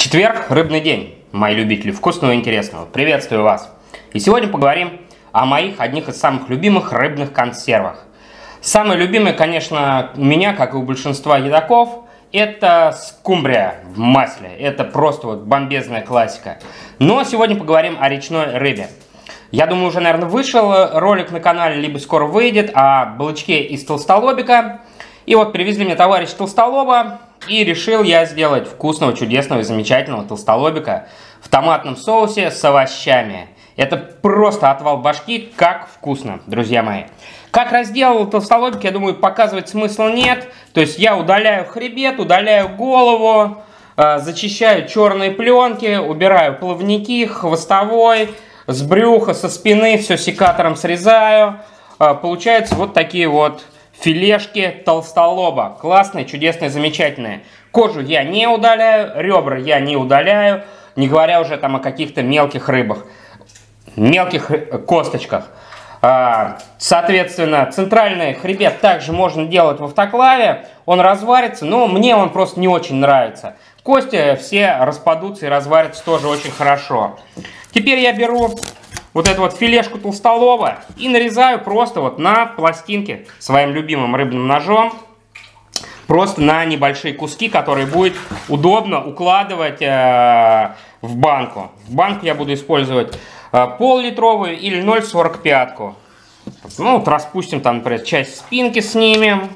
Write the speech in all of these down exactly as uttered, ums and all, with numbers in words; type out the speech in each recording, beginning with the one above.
Четверг, рыбный день, мои любители вкусного и интересного. Приветствую вас. И сегодня поговорим о моих одних из самых любимых рыбных консервах. Самые любимые, конечно, у меня, как и у большинства едоков, это скумбрия в масле. Это просто вот бомбезная классика. Но сегодня поговорим о речной рыбе. Я думаю, уже, наверное, вышел ролик на канале, либо скоро выйдет, о балычке из толстолобика. И вот привезли мне товарищ толстолоба, и решил я сделать вкусного, чудесного и замечательного толстолобика в томатном соусе с овощами. Это просто отвал башки, как вкусно, друзья мои. Как разделал толстолобик, я думаю, показывать смысла нет. То есть я удаляю хребет, удаляю голову, э, зачищаю черные пленки, убираю плавники, хвостовой, с брюха, со спины, все секатором срезаю. Э, получаются вот такие вот филешки толстолоба. Классные, чудесные, замечательные. Кожу я не удаляю, ребра я не удаляю, не говоря уже там о каких-то мелких рыбах, мелких косточках. Соответственно, центральный хребет также можно делать в автоклаве. Он разварится, но мне он просто не очень нравится. Кости все распадутся и разварятся тоже очень хорошо. Теперь я беру вот эту вот филешку толстолоба и нарезаю просто вот на пластинки своим любимым рыбным ножом. Просто на небольшие куски, которые будет удобно укладывать э, в банку. В банку я буду использовать э, пол-литровую или ноль сорок пять. Ну вот распустим там, например, часть спинки снимем.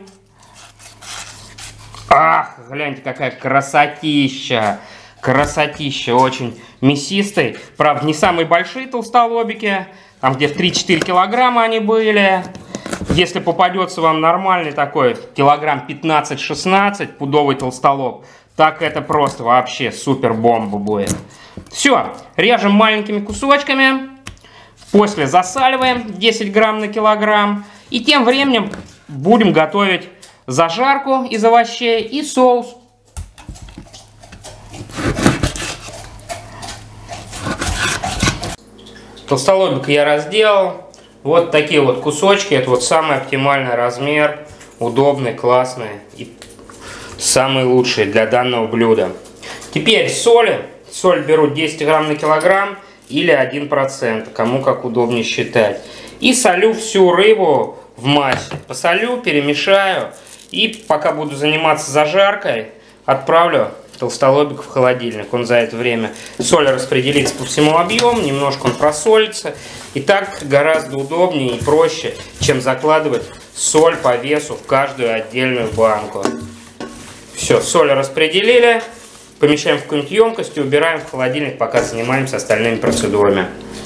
Ах, гляньте, какая красотища. Красотища, очень мясистый. Правда, не самые большие толстолобики. Там где в три-четыре килограмма они были. Если попадется вам нормальный такой, килограмм пятнадцать-шестнадцать, пудовый толстолоб, так это просто вообще супер бомба будет. Все, режем маленькими кусочками. После засаливаем десять грамм на килограмм. И тем временем будем готовить зажарку из овощей и соус. Толстолобик я разделал. Вот такие вот кусочки. Это вот самый оптимальный размер. Удобный, классный и самый лучший для данного блюда. Теперь соли. Соль беру десять грамм на килограмм или один процент. Кому как удобнее считать. И солю всю рыбу в масле. Посолю, перемешаю. И пока буду заниматься зажаркой, отправлю толстолобик в холодильник. Он за это время соль распределится по всему объему, немножко он просолится. И так гораздо удобнее и проще, чем закладывать соль по весу в каждую отдельную банку. Все, соль распределили. Помещаем в какую-нибудь емкость и убираем в холодильник, пока занимаемся остальными процедурами.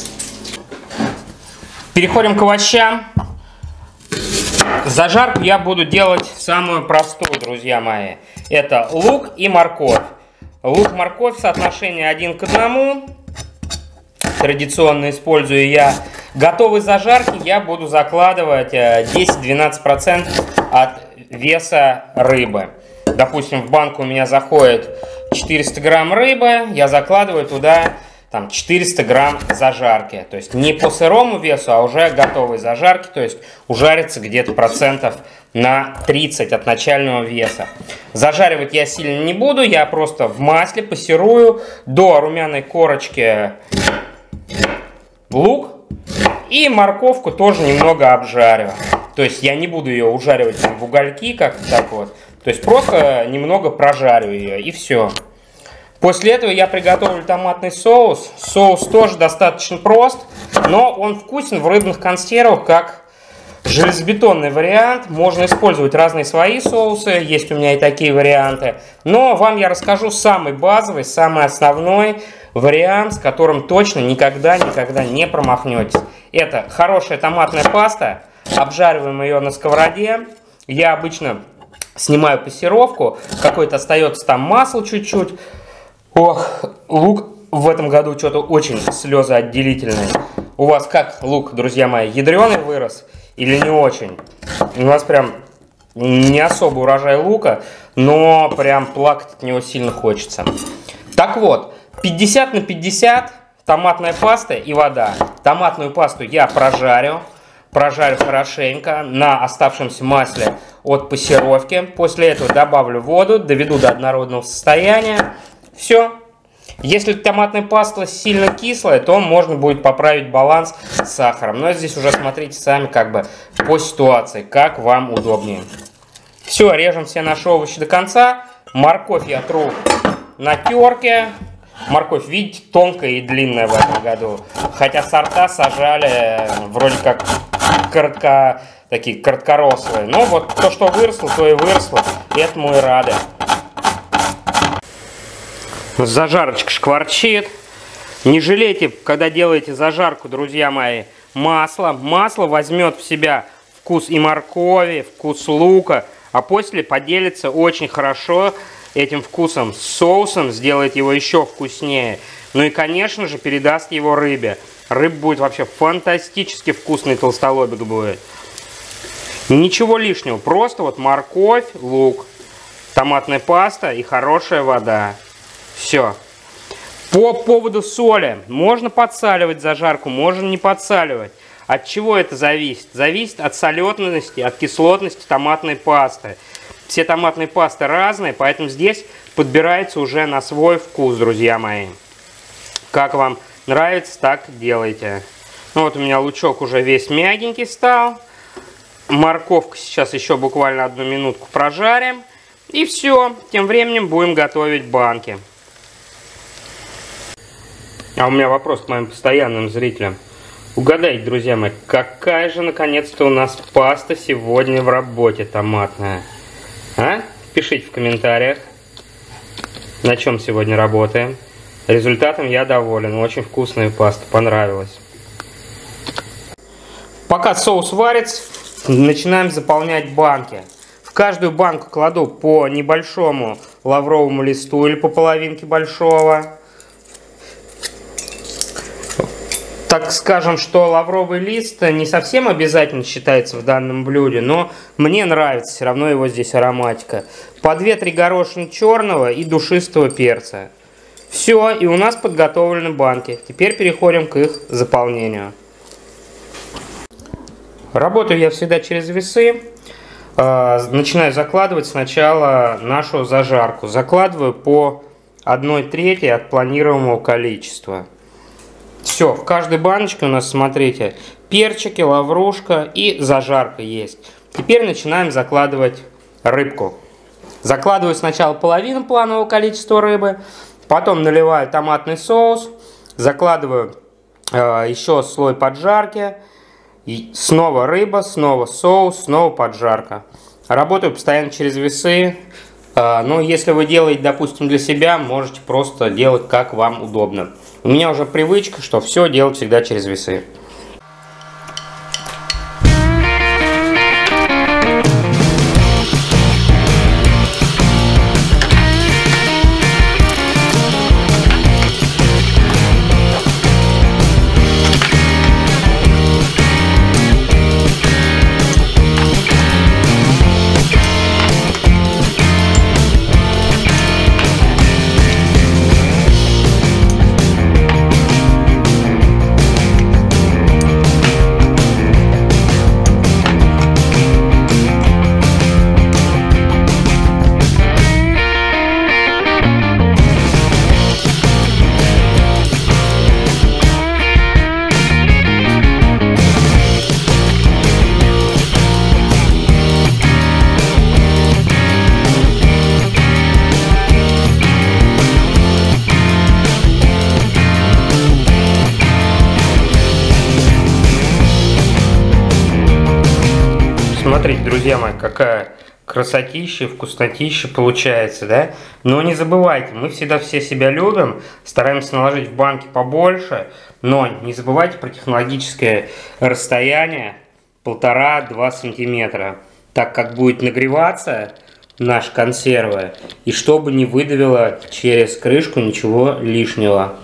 Переходим к овощам. Зажарку я буду делать самую простую, друзья мои. Это лук и морковь. Лук-морковь в соотношении один к одному. Традиционно использую я. Готовые зажарки я буду закладывать десять-двенадцать процентов от веса рыбы. Допустим, в банку у меня заходит четыреста грамм рыбы. Я закладываю туда там четыреста грамм зажарки. То есть не по сырому весу, а уже готовой зажарки. То есть ужарится где-то процентов на тридцать от начального веса. Зажаривать я сильно не буду. Я просто в масле пассерую до румяной корочки лук. И морковку тоже немного обжарю. То есть я не буду ее ужаривать там в угольки, как так вот. То есть просто немного прожарю ее и все. После этого я приготовлю томатный соус. Соус тоже достаточно прост, но он вкусен в рыбных консервах как железобетонный вариант. Можно использовать разные свои соусы, есть у меня и такие варианты. Но вам я расскажу самый базовый, самый основной вариант, с которым точно никогда-никогда не промахнетесь. Это хорошая томатная паста. Обжариваем ее на сковороде. Я обычно снимаю пассеровку, какое-то остается там масло чуть-чуть. Ох, лук в этом году что-то очень слезоотделительный. У вас как лук, друзья мои, ядреный вырос или не очень? У нас прям не особо урожай лука, но прям плакать от него сильно хочется. Так вот, пятьдесят на пятьдесят томатная паста и вода. Томатную пасту я прожарю. Прожарю хорошенько на оставшемся масле от пассеровки. После этого добавлю воду, доведу до однородного состояния. Все. Если томатная паста сильно кислая, то можно будет поправить баланс с сахаром. Но здесь уже смотрите сами как бы по ситуации, как вам удобнее. Все, режем все наши овощи до конца. Морковь я тру на терке. Морковь, видите, тонкая и длинная в этом году. Хотя сорта сажали вроде как коротко, такие короткорослые. Но вот то, что выросло, то и выросло. И этому и рады. Зажарочка шкварчит. Не жалейте, когда делаете зажарку, друзья мои, масло. Масло возьмет в себя вкус и моркови, вкус лука, а после поделится очень хорошо этим вкусом с соусом, сделает его еще вкуснее. Ну и, конечно же, передаст его рыбе. Рыба будет вообще фантастически вкусный, толстолобик будет. Ничего лишнего, просто вот морковь, лук, томатная паста и хорошая вода. Все. По поводу соли. Можно подсаливать зажарку, можно не подсаливать. От чего это зависит? Зависит от солености, от кислотности томатной пасты. Все томатные пасты разные, поэтому здесь подбирается уже на свой вкус, друзья мои. Как вам нравится, так делайте. Ну вот у меня лучок уже весь мягенький стал. Морковку сейчас еще буквально одну минутку прожарим. И все. Тем временем будем готовить банки. А у меня вопрос к моим постоянным зрителям. Угадайте, друзья мои, какая же наконец-то у нас паста сегодня в работе томатная? А? Пишите в комментариях, на чем сегодня работаем. Результатом я доволен. Очень вкусная паста, понравилась. Пока соус варится, начинаем заполнять банки. В каждую банку кладу по небольшому лавровому листу или по половинке большого. Так скажем, что лавровый лист не совсем обязательно считается в данном блюде, но мне нравится все равно его здесь ароматика. По две-три горошины черного и душистого перца. Все, и у нас подготовлены банки. Теперь переходим к их заполнению. Работаю я всегда через весы. Начинаю закладывать сначала нашу зажарку. Закладываю по одной трети от планируемого количества. Все, в каждой баночке у нас, смотрите, перчики, лаврушка и зажарка есть. Теперь начинаем закладывать рыбку. Закладываю сначала половину планового количества рыбы, потом наливаю томатный соус, закладываю э, еще слой поджарки, и снова рыба, снова соус, снова поджарка. Работаю постоянно через весы. Э, но если вы делаете, допустим, для себя, можете просто делать как вам удобно. У меня уже привычка, что все делать всегда через весы. Смотрите, друзья мои, какая красотища, вкуснотища получается, да? Но не забывайте, мы всегда все себя любим, стараемся наложить в банки побольше, но не забывайте про технологическое расстояние полтора-два сантиметра, так как будет нагреваться наша консерва, и чтобы не выдавило через крышку ничего лишнего.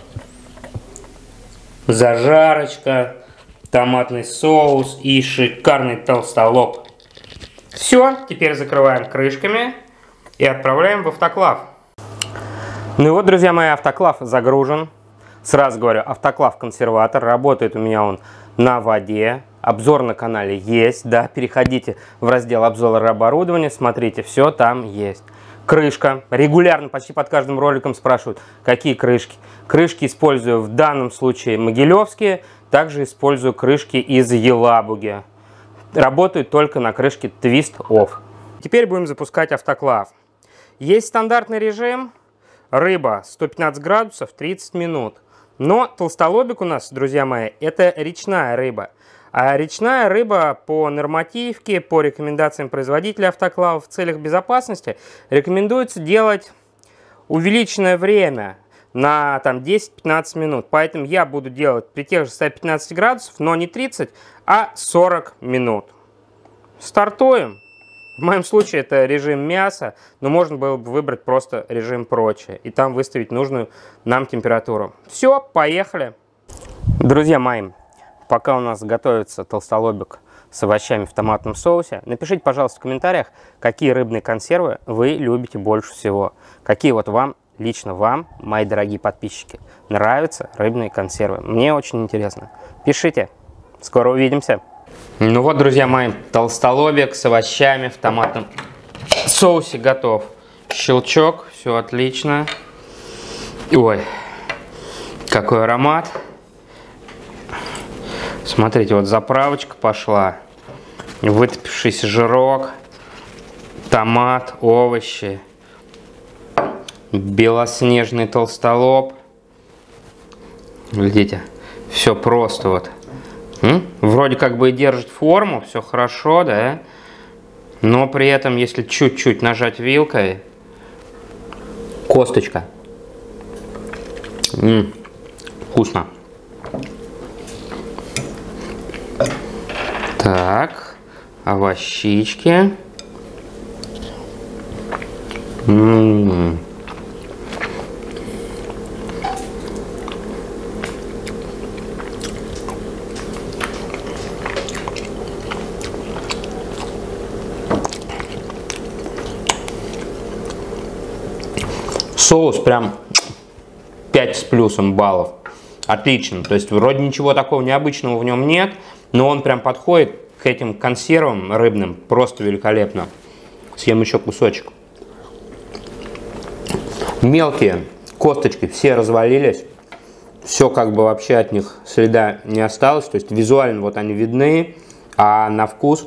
Зажарочка, томатный соус и шикарный толстолоб. Все, теперь закрываем крышками и отправляем в автоклав. Ну и вот, друзья мои, автоклав загружен. Сразу говорю, автоклав-консерватор. Работает у меня он на воде. Обзор на канале есть. Да, переходите в раздел обзора оборудования. Смотрите, все там есть. Крышка. Регулярно, почти под каждым роликом спрашивают, какие крышки. Крышки использую в данном случае могилевские, также использую крышки из Елабуги. Работают только на крышке Twist Off. Теперь будем запускать автоклав. Есть стандартный режим. Рыба сто пятнадцать градусов, тридцать минут. Но толстолобик у нас, друзья мои, это речная рыба. А речная рыба по нормативке, по рекомендациям производителя автоклава в целях безопасности рекомендуется делать увеличенное время на десять-пятнадцать минут. Поэтому я буду делать при тех же ста пятнадцати градусах, но не тридцать, а сорок минут. Стартуем. В моем случае это режим мяса, но можно было бы выбрать просто режим прочее и там выставить нужную нам температуру. Все, поехали. Друзья мои, пока у нас готовится толстолобик с овощами в томатном соусе, напишите, пожалуйста, в комментариях, какие рыбные консервы вы любите больше всего. Какие вот вам, лично вам, мои дорогие подписчики, нравятся рыбные консервы. Мне очень интересно. Пишите. Скоро увидимся. Ну вот, друзья мои, толстолобик с овощами в томатном соусе готов. Щелчок, все отлично. Ой, какой аромат. Смотрите, вот заправочка пошла. Вытопившийся жирок, томат, овощи, белоснежный толстолоб. Видите, все просто вот. М? Вроде как бы и держит форму, все хорошо, да? Но при этом, если чуть-чуть нажать вилкой, косточка. М-м, вкусно. Так, овощички. М-м-м. Соус прям пять с плюсом баллов. Отлично. То есть вроде ничего такого необычного в нем нет, но он прям подходит к этим консервам рыбным просто великолепно. Съем еще кусочек. Мелкие косточки все развалились. Все как бы вообще от них следа не осталось. То есть визуально вот они видны, а на вкус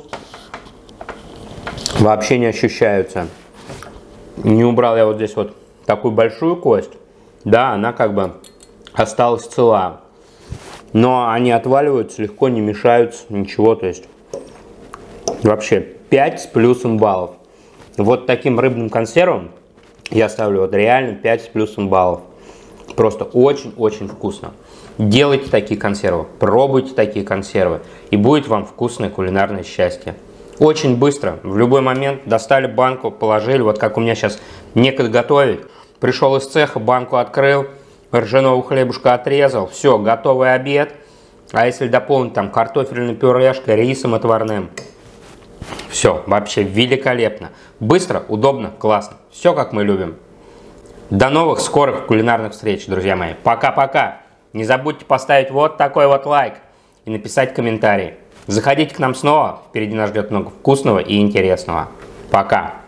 вообще не ощущаются. Не убрал я вот здесь вот такую большую кость, да, она как бы осталась цела, но они отваливаются легко, не мешаются, ничего, то есть вообще пять с плюсом баллов. Вот таким рыбным консервам я ставлю вот реально пять с плюсом баллов. Просто очень-очень вкусно. Делайте такие консервы, пробуйте такие консервы, и будет вам вкусное кулинарное счастье. Очень быстро, в любой момент достали банку, положили, вот как у меня сейчас некогда готовить. Пришел из цеха, банку открыл, ржаного хлебушка отрезал, все, готовый обед. А если дополнить там картофельной пюрешкой, рисом отварным, все, вообще великолепно. Быстро, удобно, классно. Все как мы любим. До новых скорых кулинарных встреч, друзья мои. Пока-пока. Не забудьте поставить вот такой вот лайк и написать комментарий. Заходите к нам снова, впереди нас ждет много вкусного и интересного. Пока!